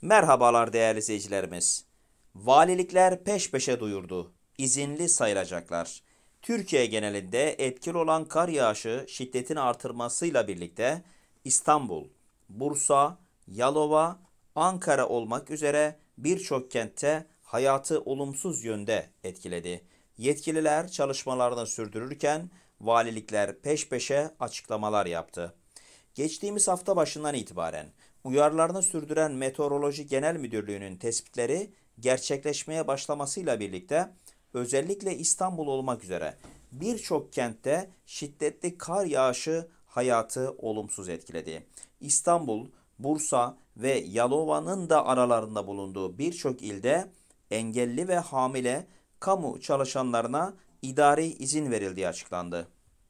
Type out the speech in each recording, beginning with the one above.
Merhabalar değerli izleyicilerimiz. Valilikler peş peşe duyurdu. İzinli sayılacaklar. Türkiye genelinde etkili olan kar yağışı şiddetini artırmasıyla birlikte İstanbul, Bursa, Yalova, Ankara olmak üzere birçok kentte hayatı olumsuz yönde etkiledi. Yetkililer çalışmalarını sürdürürken valilikler peş peşe açıklamalar yaptı. Geçtiğimiz hafta başından itibaren uyarılarını sürdüren Meteoroloji Genel Müdürlüğü'nün tespitleri gerçekleşmeye başlamasıyla birlikte özellikle İstanbul olmak üzere birçok kentte şiddetli kar yağışı hayatı olumsuz etkiledi. İstanbul, Bursa ve Yalova'nın da aralarında bulunduğu birçok ilde engelli ve hamile kamu çalışanlarına idari izin verildiği açıklandı.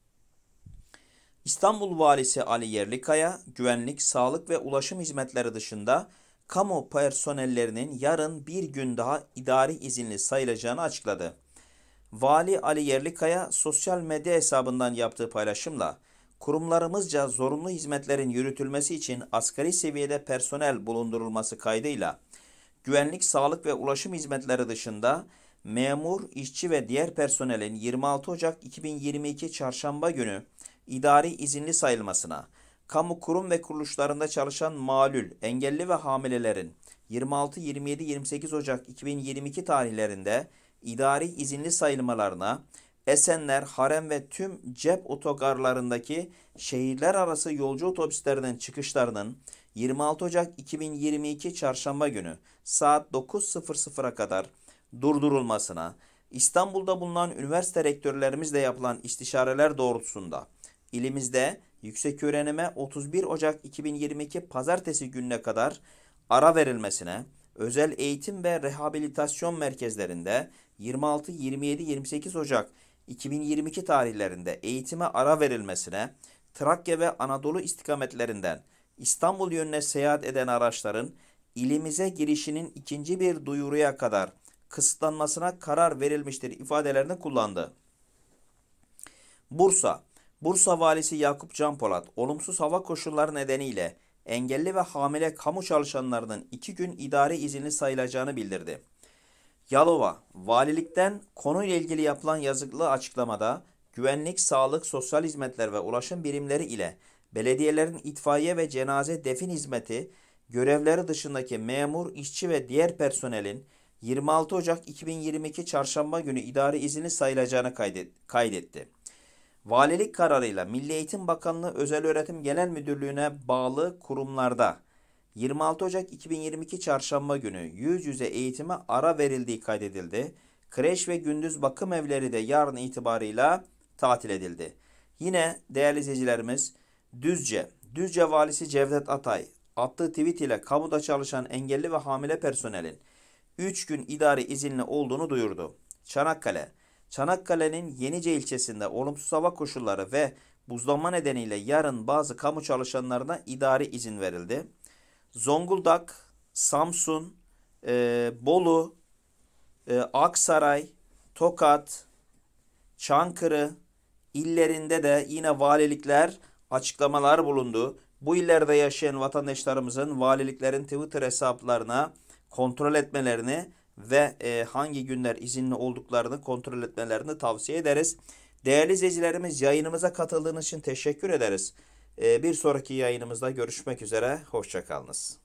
İstanbul Valisi Ali Yerlikaya, güvenlik, sağlık ve ulaşım hizmetleri dışında kamu personellerinin yarın bir gün daha idari izinli sayılacağını açıkladı. Vali Ali Yerlikaya sosyal medya hesabından yaptığı paylaşımla kurumlarımızca zorunlu hizmetlerin yürütülmesi için asgari seviyede personel bulundurulması kaydıyla güvenlik, sağlık ve ulaşım hizmetleri dışında memur, işçi ve diğer personelin 26 Ocak 2022 Çarşamba günü idari izinli sayılmasına, kamu kurum ve kuruluşlarında çalışan malul, engelli ve hamilelerin 26, 27, 28 Ocak 2022 tarihlerinde idari izinli sayılmalarına, Esenler, Harem ve tüm cep otogarlarındaki şehirler arası yolcu otobüslerinin çıkışlarının 26 Ocak 2022 Çarşamba günü saat 9.00'a kadar durdurulmasına, İstanbul'da bulunan üniversite rektörlerimizle yapılan istişareler doğrultusunda ilimizde yükseköğrenime 31 Ocak 2022 Pazartesi gününe kadar ara verilmesine, özel eğitim ve rehabilitasyon merkezlerinde 26, 27, 28 Ocak 2022 tarihlerinde eğitime ara verilmesine, Trakya ve Anadolu istikametlerinden İstanbul yönüne seyahat eden araçların ilimize girişinin ikinci bir duyuruya kadar kısıtlanmasına karar verilmiştir ifadelerini kullandı. Bursa, Bursa Valisi Yakup Canpolat, olumsuz hava koşulları nedeniyle engelli ve hamile kamu çalışanlarının 2 gün idari izinli sayılacağını bildirdi. Yalova, valilikten konuyla ilgili yapılan yazılı açıklamada güvenlik, sağlık, sosyal hizmetler ve ulaşım birimleri ile belediyelerin itfaiye ve cenaze defin hizmeti görevleri dışındaki memur, işçi ve diğer personelin 26 Ocak 2022 Çarşamba günü idari izinli sayılacağını kaydetti. Valilik kararıyla Milli Eğitim Bakanlığı Özelöğretim Genel Müdürlüğü'ne bağlı kurumlarda 26 Ocak 2022 Çarşamba günü yüz yüze eğitime ara verildiği kaydedildi. Kreş ve gündüz bakım evleri de yarın itibarıyla tatil edildi. Yine değerli izleyicilerimiz Düzce Valisi Cevdet Atay attığı tweet ile kamuda çalışan engelli ve hamile personelin 3 gün idari izinli olduğunu duyurdu. Çanakkale'nin Yenice ilçesinde olumsuz hava koşulları ve buzlanma nedeniyle yarın bazı kamu çalışanlarına idari izin verildi. Zonguldak, Samsun, Bolu, Aksaray, Tokat, Çankırı illerinde de yine valilikler açıklamalar bulundu. Bu illerde yaşayan vatandaşlarımızın valiliklerin Twitter hesaplarına kontrol etmelerini ve hangi günler izinli olduklarını kontrol etmelerini tavsiye ederiz. Değerli izleyicilerimiz, yayınımıza katıldığınız için teşekkür ederiz. Bir sonraki yayınımızda görüşmek üzere. Hoşça kalınız.